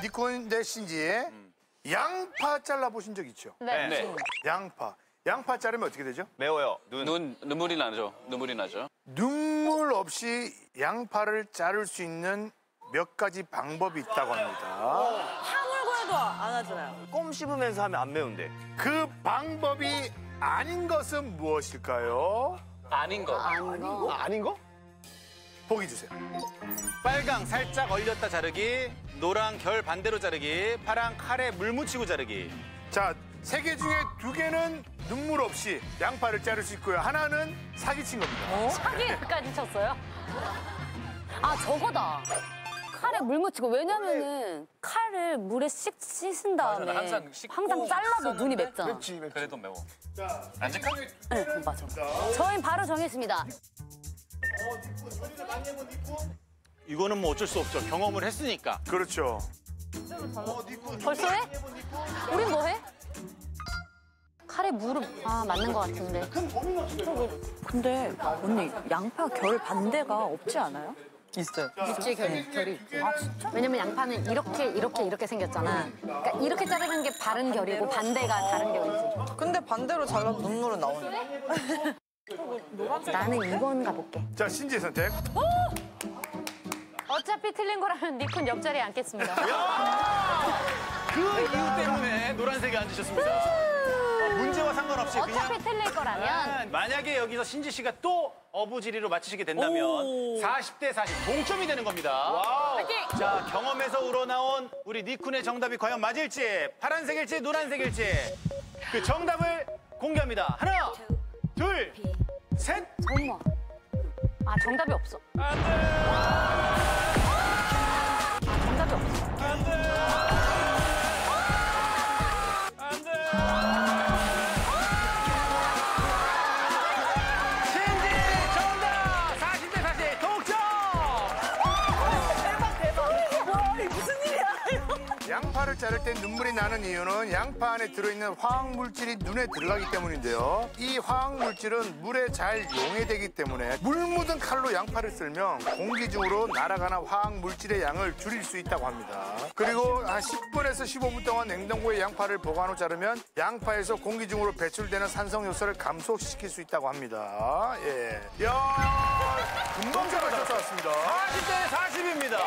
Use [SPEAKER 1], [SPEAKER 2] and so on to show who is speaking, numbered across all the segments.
[SPEAKER 1] 니콘 대 신지의 양파 잘라보신 적 있죠?
[SPEAKER 2] 네.
[SPEAKER 1] 양파 자르면 어떻게 되죠?
[SPEAKER 3] 매워요. 눈물이 나죠.
[SPEAKER 1] 눈물 없이 양파를 자를 수 있는 몇 가지 방법이 있다고 합니다.
[SPEAKER 4] 하물고래도 안 하잖아요.
[SPEAKER 3] 껌 씹으면서 하면 안 매운데.
[SPEAKER 1] 그 방법이 아닌 것은 무엇일까요?
[SPEAKER 2] 아닌 거.
[SPEAKER 3] 아닌 거?
[SPEAKER 1] 보기 주세요.
[SPEAKER 5] 빨강 살짝 얼렸다 자르기, 노랑 결 반대로 자르기, 파랑 칼에 물 묻히고 자르기.
[SPEAKER 1] 자, 3개 중에 2개는 눈물 없이 양파를 자를 수 있고요. 하나는 사기친 겁니다.
[SPEAKER 6] 사기까지 쳤어요? 아, 저거다. 칼에 물 묻히고. 왜냐면은 칼을 물에 씻은 다음에
[SPEAKER 2] 맞아, 항상 씻고
[SPEAKER 6] 잘라도 눈이 맵잖아.
[SPEAKER 2] 그래도 매워. 앉을까?
[SPEAKER 6] 네, 맞아. 저희는 바로 정했습니다.
[SPEAKER 5] 이거는 뭐 어쩔 수 없죠. 경험을 했으니까.
[SPEAKER 1] 그렇죠.
[SPEAKER 6] 벌써 해? 우린 뭐 해? 칼에 물을 맞는 것 같은데.
[SPEAKER 4] 근데 언니 양파 결 반대가 없지 않아요?
[SPEAKER 7] 있어요.
[SPEAKER 6] 있지, 결이 있지. 아, 진짜? 왜냐면 양파는 이렇게 생겼잖아. 그러니까 이렇게 자르는 게 바른 결이고 반대가 다른 결이지.
[SPEAKER 7] 근데 반대로 잘라도 눈물은 나오네.
[SPEAKER 6] 나는 2번 가볼게.
[SPEAKER 1] 자, 신지의 선택.
[SPEAKER 6] 어차피 틀린 거라면 니콘 옆자리에 앉겠습니다.
[SPEAKER 5] 그 이유 때문에 노란색에 앉으셨습니다. 문제와 상관없이
[SPEAKER 6] 어차피 틀릴 거라면.
[SPEAKER 5] 만약에 여기서 신지 씨가 또 어부지리로 맞히시게 된다면 40대 40 동점이 되는 겁니다. 자, 경험에서 우러나온 우리 니쿤의 정답이 과연 맞을지, 파란색일지 노란색일지 그 정답을 공개합니다. 하나, 둘, 셋.
[SPEAKER 6] 엄마. 정답이 없어.
[SPEAKER 5] 안 돼.
[SPEAKER 6] 정답이 없어.
[SPEAKER 5] 안 돼. 안 돼. 신지 정답! 40대 40 동점!
[SPEAKER 4] 대박. 무슨 일이야?
[SPEAKER 1] 양파를 자를 때 눈물이 나는 이유는 양파 안에 들어있는 화학물질이 눈에 들어가기 때문인데요. 이 화학물질은 물에 잘 용해되기 때문에 물 묻은 칼로 양파를 썰면 공기 중으로 날아가는 화학물질의 양을 줄일 수 있다고 합니다. 그리고 한 10분에서 15분 동안 냉동고에 양파를 보관 후 자르면 양파에서 공기 중으로 배출되는 산성 요소를 감소시킬 수 있다고 합니다. 예. 야, 금방 잡아줬습니다.
[SPEAKER 5] 40대 40입니다.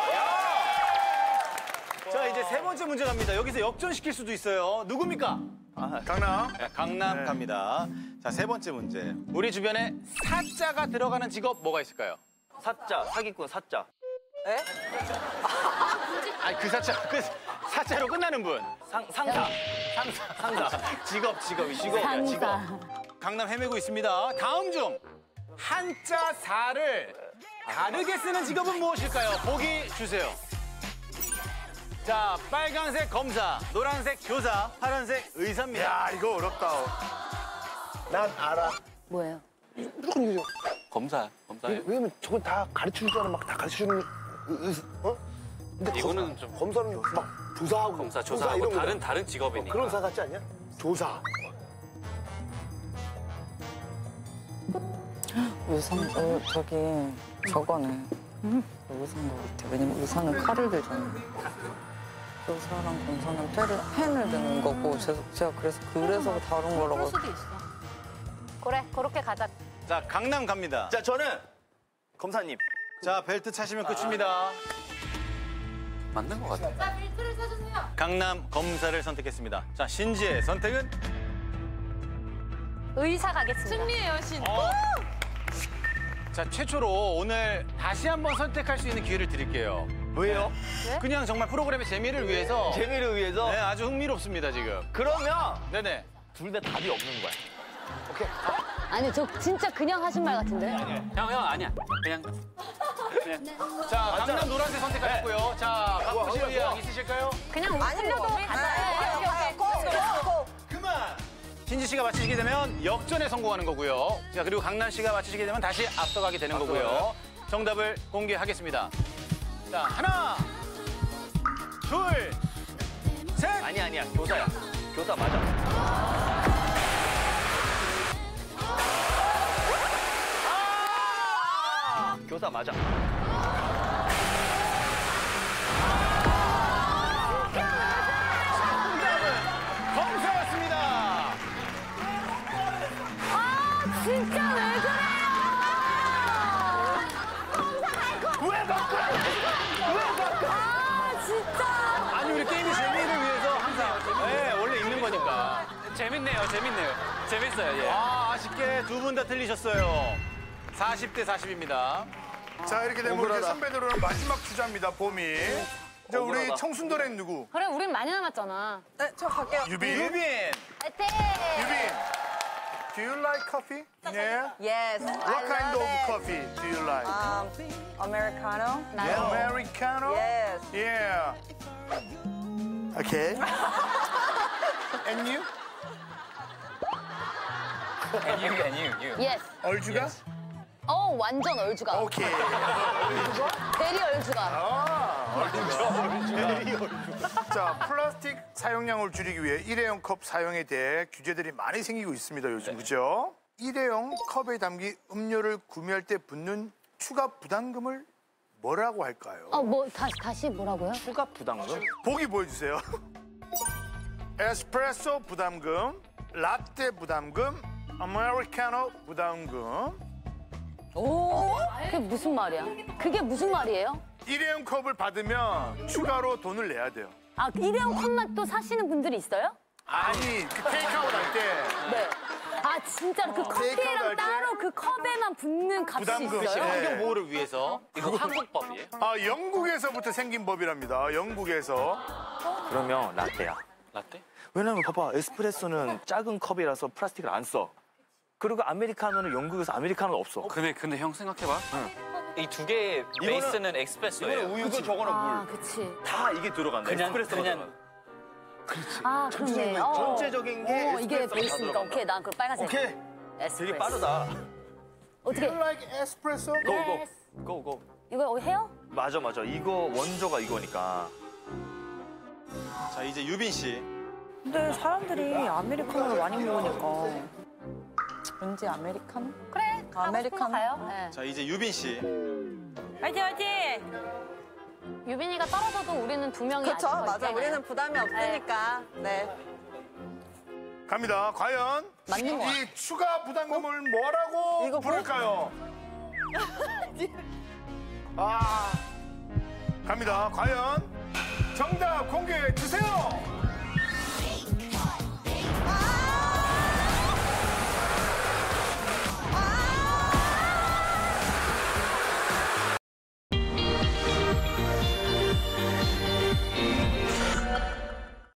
[SPEAKER 5] 자, 이제 세 번째 문제 갑니다. 여기서 역전시킬 수도 있어요. 누굽니까?
[SPEAKER 1] 강남.
[SPEAKER 5] 네, 강남 갑니다. 자, 세 번째 문제. 우리 주변에 사자가 들어가는 직업 뭐가 있을까요?
[SPEAKER 3] 사자, 사기꾼 사자.
[SPEAKER 7] 에?
[SPEAKER 5] 아니, 그 사자로 끝나는 분.
[SPEAKER 3] 상사.
[SPEAKER 5] 직업이야, 직업. 강남 헤매고 있습니다. 다음 중 한자 사를 다르게 쓰는 직업은 무엇일까요? 보기 주세요. 자, 빨간색 검사, 노란색 교사, 파란색 의사입니다.
[SPEAKER 1] 야, 이거 어렵다.
[SPEAKER 8] 난 알아.
[SPEAKER 6] 뭐예요?
[SPEAKER 8] 무조건 이거죠.
[SPEAKER 2] 검사.
[SPEAKER 8] 왜냐면 저건 다 가르쳐 주잖아. 막 다 가르쳐 주는 어? 근데
[SPEAKER 2] 이거는 좀
[SPEAKER 8] 검사는 막 조사하고
[SPEAKER 2] 검사, 조사하고
[SPEAKER 8] 이런 거.
[SPEAKER 2] 다른 직업이니까.
[SPEAKER 8] 그런 사 같지 않냐? 조사.
[SPEAKER 7] 의상, 저거네. 의사인 것 같아. 왜냐면 의사는 칼을 들잖아. 의사랑 검사는 펜을 드는 거고, 제가 그래서 다른 거라고.
[SPEAKER 6] 그럴 수도 있어. 그래, 그렇게 가자.
[SPEAKER 5] 자, 강남 갑니다.
[SPEAKER 3] 자, 저는 검사님.
[SPEAKER 5] 자, 벨트 차시면 끝입니다.
[SPEAKER 2] 맞는 것 같아.
[SPEAKER 6] 자, 벨트를 써주세요.
[SPEAKER 5] 강남 검사를 선택했습니다. 자, 신지의 선택은?
[SPEAKER 6] 의사 가겠습니다. 승리의 여신.
[SPEAKER 5] 자, 최초로 오늘 다시 한번 선택할 수 있는 기회를 드릴게요.
[SPEAKER 3] 왜요?
[SPEAKER 5] 그냥 정말 프로그램의 재미를 위해서.
[SPEAKER 3] 재미를 위해서?
[SPEAKER 5] 네, 아주 흥미롭습니다, 지금.
[SPEAKER 3] 그러면
[SPEAKER 5] 네네.
[SPEAKER 3] 둘 다 답이 없는 거야. 오케이?
[SPEAKER 6] 아니, 저 진짜 그냥 하신 말 같은데?
[SPEAKER 2] 형, 아니야. 그냥.
[SPEAKER 5] 자, 강남 노란색 선택하셨고요. 자, 바꾸실 의향 있으실까요?
[SPEAKER 6] 그냥 틀려도 가자.
[SPEAKER 5] 그만! 신지 씨가 맞히시게 되면 역전에 성공하는 거고요. 자, 그리고 강남 씨가 맞히시게 되면 다시 앞서가게 되는 거고요. 정답을 공개하겠습니다. 자, 하나, 둘, 셋!
[SPEAKER 3] 아니야. 교사야. 교사 맞아. 교사 맞아.
[SPEAKER 2] 재밌네요. 재밌어요. 예.
[SPEAKER 5] 아, 아쉽게 두 분 다 틀리셨어요. 40대 40입니다.
[SPEAKER 1] 자, 이렇게 되면 우리 선배들은 마지막 주자입니다, 봄이. 이제 우리
[SPEAKER 3] 억울하다.
[SPEAKER 1] 청순도레 누구?
[SPEAKER 6] 그래, 우린 많이 남았잖아.
[SPEAKER 4] 네, 저 갈게요.
[SPEAKER 1] 유빈?
[SPEAKER 5] 유빈.
[SPEAKER 6] 화이팅!
[SPEAKER 1] 유빈, do you like coffee? Yeah?
[SPEAKER 4] Yes.
[SPEAKER 1] What kind of coffee do you like?
[SPEAKER 4] Americano.
[SPEAKER 1] Americano?
[SPEAKER 4] Yes.
[SPEAKER 1] Yeah. Okay. And you?
[SPEAKER 2] And you.
[SPEAKER 6] Yes.
[SPEAKER 1] 얼주가?
[SPEAKER 6] 완전 얼주가.
[SPEAKER 1] 오케이.
[SPEAKER 6] 대리 얼주가.
[SPEAKER 1] 자, 플라스틱 사용량을 줄이기 위해 일회용 컵 사용에 대해 규제들이 많이 생기고 있습니다, 요즘. 그죠? 일회용 컵에 담긴 음료를 구매할 때 붙는 추가 부담금을 뭐라고 할까요?
[SPEAKER 6] 다시 뭐라고요?
[SPEAKER 3] 추가 부담금?
[SPEAKER 1] 보기 보여주세요. 에스프레소 부담금, 라떼 부담금, 아메리카노 부담금.
[SPEAKER 6] 그게 무슨 말이에요?
[SPEAKER 1] 일회용 컵을 받으면 추가로 돈을 내야 돼요.
[SPEAKER 6] 아, 일회용 컵만 또 사시는 분들이 있어요?
[SPEAKER 1] 아니, 그 테이크아웃 할 때
[SPEAKER 6] 네. 아, 진짜로 그
[SPEAKER 1] 테이크아웃 할
[SPEAKER 6] 커피랑
[SPEAKER 1] 때
[SPEAKER 6] 따로 그 컵에만 붙는 값이
[SPEAKER 1] 부담금.
[SPEAKER 6] 있어요?
[SPEAKER 1] 네.
[SPEAKER 5] 환경 보호를 위해서.
[SPEAKER 2] 이거 한국법이에요?
[SPEAKER 1] 영국에서부터 생긴 법이랍니다. 영국에서.
[SPEAKER 3] 그러면 라떼야.
[SPEAKER 2] 라떼?
[SPEAKER 3] 왜냐면 봐봐, 에스프레소는 작은 컵이라서 플라스틱을 안 써. 그리고 아메리카노는 영국에서 아메리카노가 없어.
[SPEAKER 2] 근데 형 생각해봐. 이 두 개의 베이스는 엑스프레소예요.
[SPEAKER 3] 이거는 우유고 저거는
[SPEAKER 6] 아,
[SPEAKER 3] 물.
[SPEAKER 6] 그치.
[SPEAKER 3] 다 이게 들어간다. 에스프레소가
[SPEAKER 2] 그냥
[SPEAKER 6] 아, 그러네.
[SPEAKER 3] 전체적인 게
[SPEAKER 6] 이게
[SPEAKER 3] 에스프레소가 다
[SPEAKER 6] 베이스니까.
[SPEAKER 3] 들어간다.
[SPEAKER 6] 오케이, 난 그 빨간색.
[SPEAKER 3] 오케이.
[SPEAKER 6] 에스프레소.
[SPEAKER 3] 되게 빠르다.
[SPEAKER 6] 어떻게?
[SPEAKER 1] You like espresso?
[SPEAKER 3] 고고.
[SPEAKER 6] 이거 해요?
[SPEAKER 3] 맞아. 이거 원조가 이거니까.
[SPEAKER 5] 자, 이제 유빈 씨.
[SPEAKER 7] 근데 사람들이 아메리카노를 많이 먹으니까 왠지 아메리카노?
[SPEAKER 6] 그래,
[SPEAKER 7] 아메리카노?
[SPEAKER 6] 가요. 네.
[SPEAKER 5] 자, 이제 유빈 씨.
[SPEAKER 4] 화이팅, 화이팅!
[SPEAKER 6] 유빈이가 떨어져도 우리는 두 명이
[SPEAKER 4] 그쵸,
[SPEAKER 6] 아직 더
[SPEAKER 4] 맞아.
[SPEAKER 6] 있잖아요.
[SPEAKER 4] 우리는 부담이 없으니까. 네.
[SPEAKER 1] 갑니다. 과연
[SPEAKER 6] 맞는 거
[SPEAKER 1] 이 추가 부담금을 뭐라고
[SPEAKER 4] 이거
[SPEAKER 1] 부를까요? 갑니다. 과연 정답